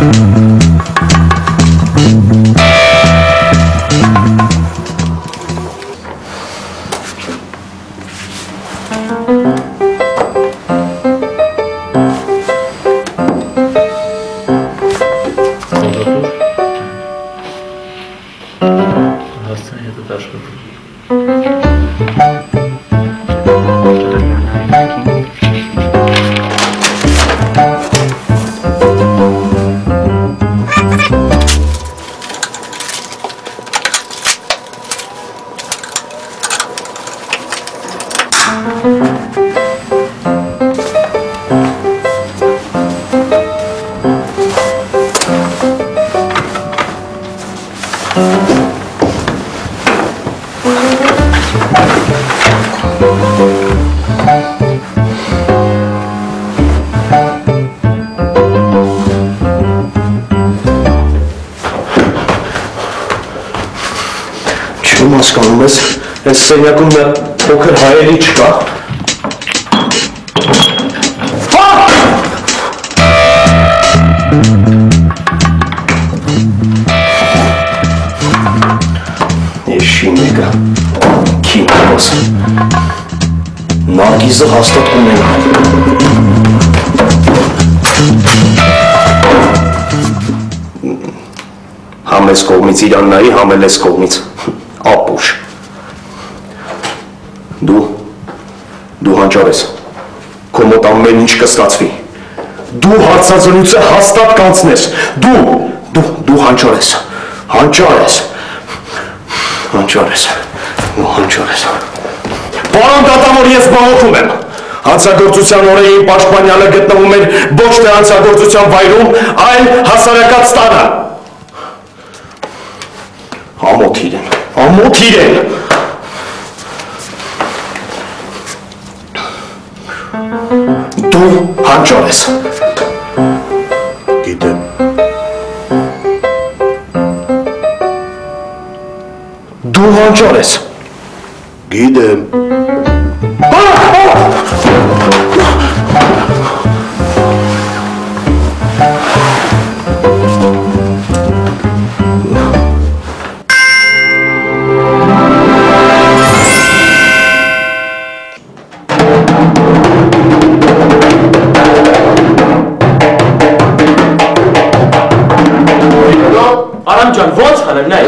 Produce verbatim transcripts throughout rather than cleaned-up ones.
Այս սենյակում նա փոքր հայերի չկա։ Եշի մեկը քիմոս Նարգիզը հաստատ կունենա։ Համ ես կողմից իրան նայի, համ էլ ես կողմից ապուշ։ Դու, դու հանճար ես, քո մոտ ամեն ինչ կստացվի, դու հարցազրույցը հաստատ կանցնես, դու, դու, դու հանճար ես, հանճար ես, հանճար ես, դու հանճար ես։ Պարոն դատավոր, ես բողոքում եմ, հանցագործության օրեին պաշտպանյալը գտնվում էր ոչ թե հանցագործության վայրում, այլ հասարակած տանը։ Ամոթ իրեն, ամոթ իրեն։ Դու հանճար ես։ Գիտեմ։ Դու հանճար ես։ Գիտեմ։ Ջան, ո՞նց անեմ, նայ։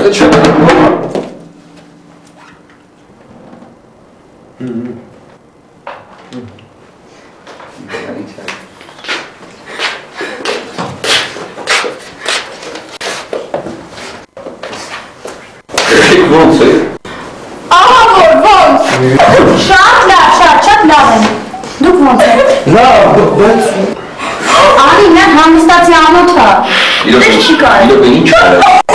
Ո՞նց է։ Ահա որ ո՞նց։ Շատ լավ, շատ, շատ լավ եմ։ Դուք ո՞նց եք։ Լավ, բայց Անի, նա հանգստացի ամոթա։ Դες չի կարել։ Իրոք ինչ արել։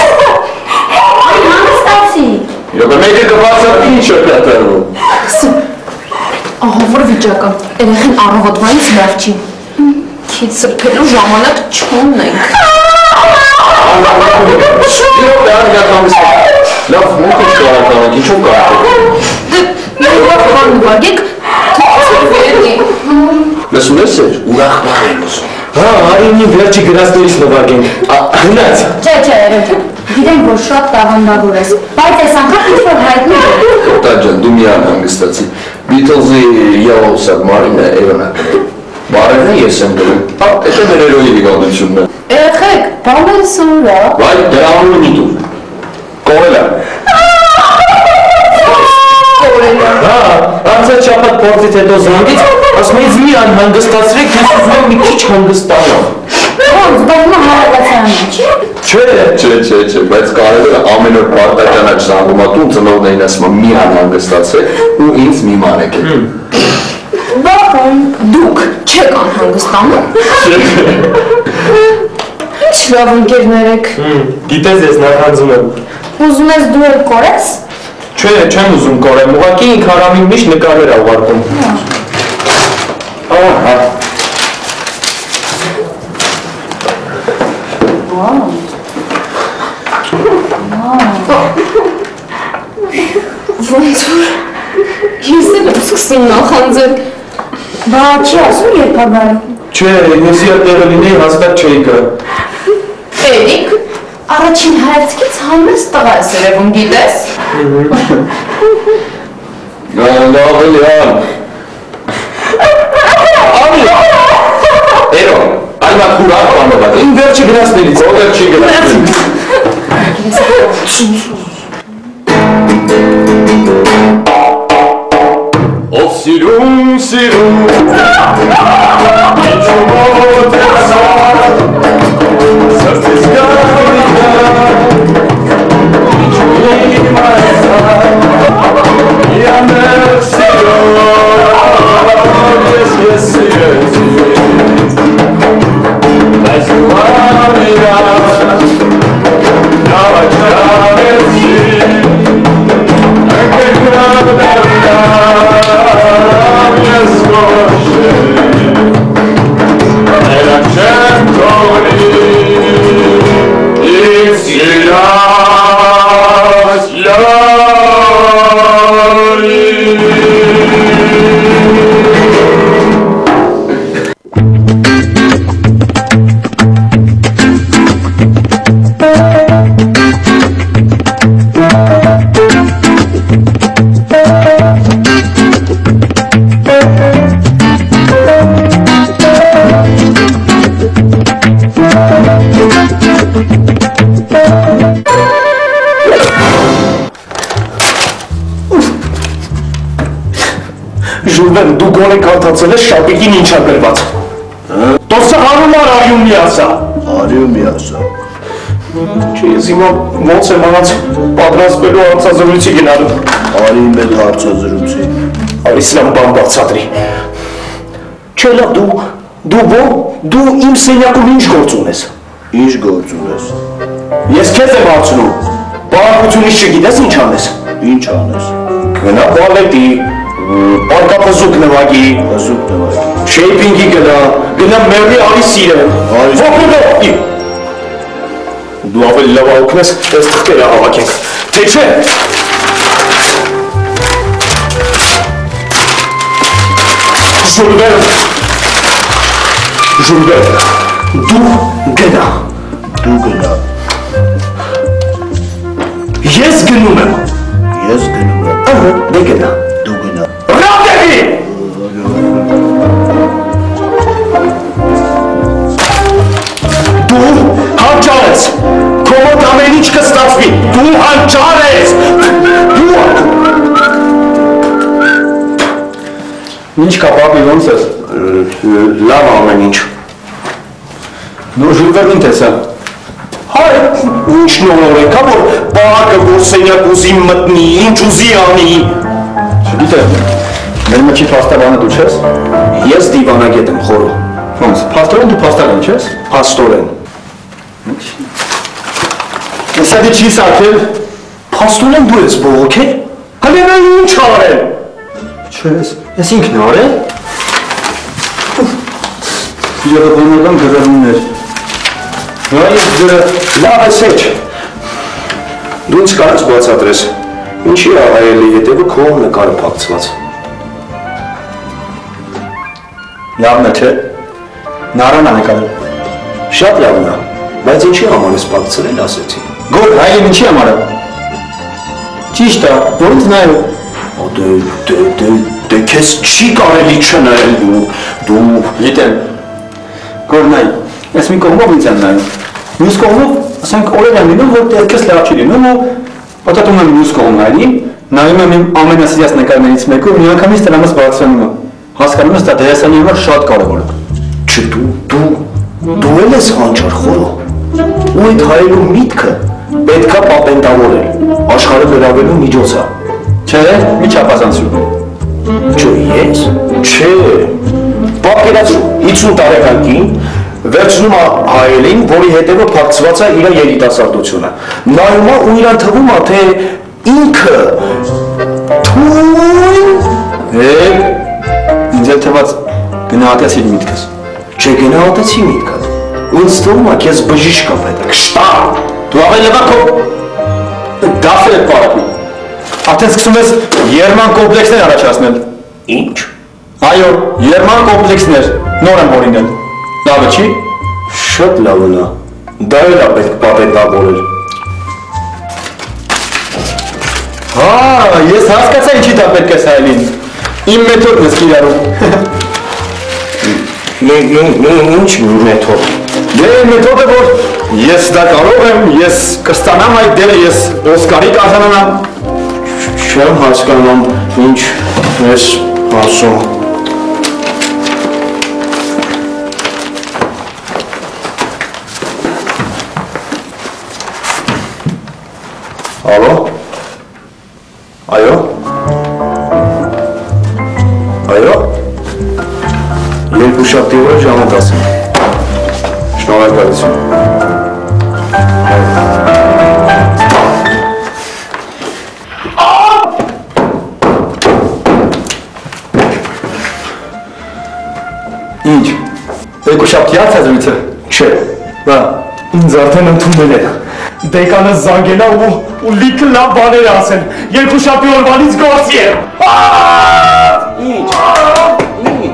Իրոք մեկը կբացատ ինչ է կատարվում։ Ահա որ վիճակը, երեխին առավոտվանից լավ չի։ Քիչ սրբելու ժամանակ չունենք։ Իրոք դա անգամ լավ մոտ է կարողանանք, ինչու կարողանանք։ Դե լավ բան ուղարկեք, թողեցի։ Լսում ես էր, ուրախ բան են ուզում։ Հա, արինի վերջի գրածներից նվագենք։ Գնաց։ Չէ, չէ, երեխի։ Գիտենք, որ շատ տաղանդավոր ես, բայց այս անգամ ինչ-որ հայտնի է։ Օտա ջան, դու մի անհանգստացի։ Բիթլզի Yellow Submarine-ը Էվոնա կրել։ Բարևն է ես եմ գրում։ Հա, էդ է մեր հերոյի հիվանդությունն է։ Երեխեք, բան էլ սուրա։ Վայ, դրա անունը մի տուր։ Կորելա։ Կորելա։ Հա, անցած շաբաթ փորձից հետո զանգից, ասում ինձ մի անհանգստացրեք, ես ուզում եմ մի քիչ հանգստանամ։ Ոնց, բայց նա հարագացան չի։ Չէ, չէ, չէ, չէ, բայց կարևորը ամեն օր պարտականաչ զանգումատուն ծնողներին ասում մի անհանգստացեք ու ինձ մի մանեք եք։ Բախում, դուք չեք անհանգստանում։ Չլավ ընկերներ եք։ գիտես ես նախանձում եմ։ Ուզում ես դու էլ կորես։ Չէ, չեմ ուզում կորեմ, ուղղակի ինք հարամին միշտ նկարներ ա ուղարկում։ Ահա։ Ոնց որ ես էլ եմ սկսում նախանձել։ Բա չի ասում երբ ա գալու։ Չէ, ես իր տեղը լինեի հաստատ չէի գա։ Էրիկ, առաջին հայացքից համես տղա ես երևում, գիտես։ Լավ էլի ան։ Էրո, այլմա քուրար բանովատ, իմ վերջի գնացնելից, ո վերջի գնացնելից։ Ով սիրում, սիրում, ինչու մոտ է ասար, սրտից գարիգա, ինչու իմ այսար, իաներ սիրում, ես ես սիրեցի, այս ուղանիրա, նավաճարեցի, ընկեր գրավդարդա, ես գոշի, ներակ չեմ կորի, իմ սիրած յարի։ Ժուլվեն, դու գոնե կարդացել ես շապիկին ինչա գրված։ Տոսը հարումար արյում մի ասա։ Արյում մի ասա։ Չէ, ես հիմա ոնց եմ անած պատրաստվելու հարցազրույցի գնալու։ Արի մեծ հարցազրույցի։ Արիսլան բան բացատրի։ Չէ, լավ, դու, դու ո՞ր, դու իմ սենյակում ինչ գործ ունես։ Ինչ գործ ունես։ Ես քեզ եմ հարցնում։ Պարապությունից չգիտես ինչ անես։ Ինչ անես։ Գնա բալետի, պարկապզուկ նվագի, Հզուկ նվագի։ շեյփինգի գնա, գնա մերի արի սիրեմ։ Ո՞ր Դու ավելի լավ աուքնես, այս թղթերը հավաքենք, թե չէ։ Ժուլվեր, Ժուլվեր, դու գնա։ Դու գնա։ Ես գնում եմ։ Ես գնում եմ։ Ահա, դե գնա։ Դու գնա։ Ռադեվի! Դու հանճար ես, քո մոտ ամեն ինչ կստացվի, դու հանճար ես, դու Ինչ կա պապի ոնց ես։ լավ ամեն ինչ։ Նոր Ժուլվերն թե սա։ Հայ, ինչ նոր է, կա որ պահակը որ սենյակ ուզի մտնի, ինչ ուզի անի։ Չգիտեմ, մեր մոչի փաստաբանը դու չես։ Ես դիվանագետ եմ խորը։ Ոնց, փաստորեն դու փաստարան չես։ Փաստորեն։ Սա դի չի սարքել։ Փաստորեն դու ես բողոքել։ Հələ նա ինչ արել։ Չես, ես ինքն է արել։ Եղողանական գրառումներ։ Հա ես դրա Լավ ես էջ։ Դու ինձ կարած բացատրես, ինչի աղայելի հետևը քո նկարը փակցված։ լավն է չէ։ Նարան անեկալել։ Շատ լավն է, բայց ինչի համար ես փակցրել ասեցի։ Գոր, այլ ինչի համար է։ Ճիշտ է, որից նայել։ Դե դե դե դե քեզ չի կարելի չնայել դու դու Գիտեմ։ Գոր նայ, ես մի կողմով ինձ եմ նայում։ Մյուս կողմով, ասենք օրեր եմ լինում, որ տեղքս լավ չի լինում ու պատատում եմ մյուս կողմ նայնի, նայում եմ իմ ամենասիրած նկարներից մեկը ու միանգամից տրամս բարձրանում եմ։ Հասկանում ես դա դերասանի համար շատ կարևոր է։ Չէ դու դու դու էլ ես հանճար խորո։ Ու այդ հայելու միտքը պետքա պատենտավորել, աշխարհը գրավելու միջոց է։ Չէ, մի չափազանցում։ Չէ ես, չէ։ Պատկերացրու հիսուն տարեկան կին վերցնում է հայելին, որի հետևը փակցված է իր երիտասարդությունը։ Նայում է ու իրան թվում է, թե ինքը թույն Է, ինձ էլ թված գնահատեցի միտքս։ չգնահատեցի միտքդ։ Ու ինձ թվում է քեզ բժիշկ կա պետք, շտա։ Դու ավելի լավ քո դասեր ես պարապում։ Արդեն սկսում ես երման կոմպլեքսներ առաջացնել։ Ինչ։ Այո, երման կոմպլեքսներ նոր եմ հորինել։ Լավը չի։ Շատ լավն է։ Դա էլ է պետք պատենտավորել։ Հա, ես հասկացա ինչի դա պետք է Սահելին։ Իմ մեթոդն ես կիրառում։ Ինչ մեթոդ։ Դե մեթոդը որ ես դա կարող եմ, ես կստանամ այդ դերը, ես Օսկարի կազանանամ։ Չեմ հասկանում ինչ ես ասում։ Ալո։ Այո։ Այո։ Երկուշաբթի օրը ժամը տասը։ Շնորհակալություն։ Ինչ։ Երկուշաբթի հարցազրույցը։ Չէ։ Բա։ Ինձ արդեն ընդունել են։ Դեկանը զանգելա ու ու լիքը լավ բաներ ասեն։ Երկուշաբթի օրվանից գործի է։ Ինչ։ Ինչ։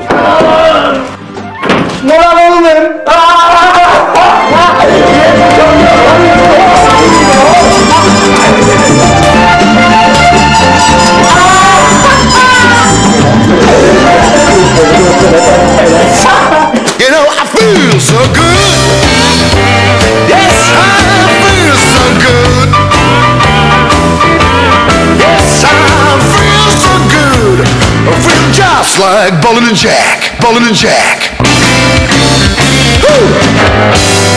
Նորավորում եմ։ You know, I feel so good. Yes, I feel so good. Yes, I feel so good. I feel just like Bowling and Jack. Bowling and Jack. Woo!